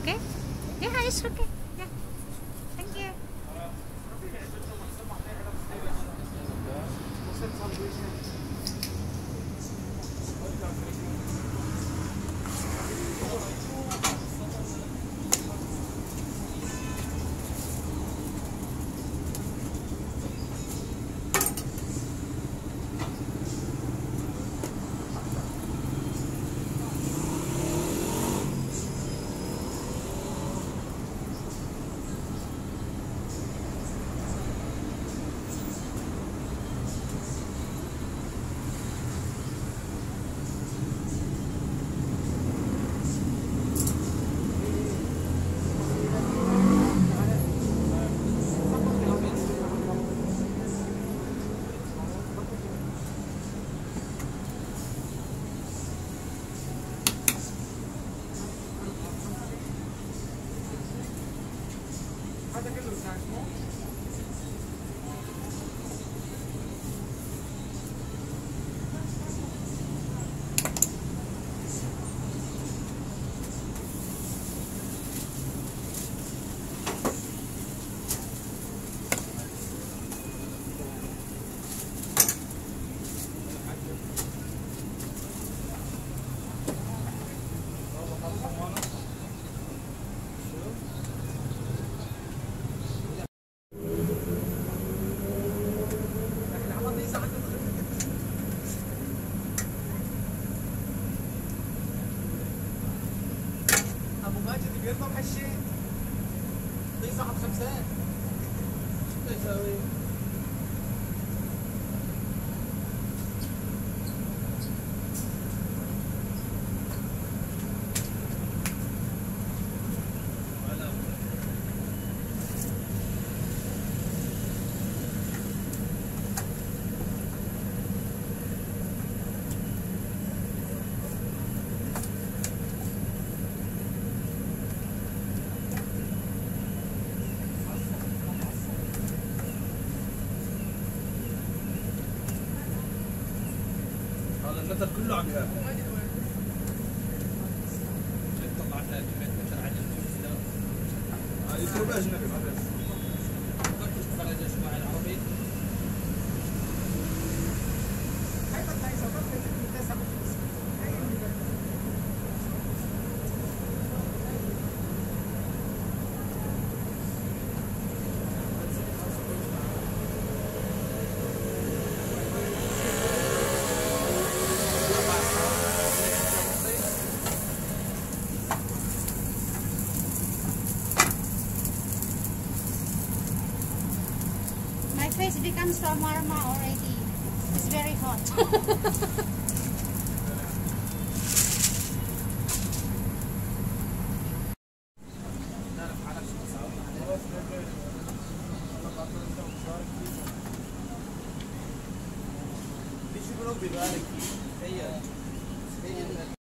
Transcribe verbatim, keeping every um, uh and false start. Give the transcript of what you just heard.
Okay? Yeah, it's okay. Yeah. Thank you. ابو ماجد بيرضى بهالشيء؟ ضيع صاحب خمسين شو بده يسوي؟ هذا المتر كله عم يهرب. طلع لنا كمية متر على الجوز هذا يضرب أجنبي ما بس. فكرت تتفرج شو على العربي؟ My face becomes shawarma already. It's very hot. ليش يقولون بذلك؟ تخيل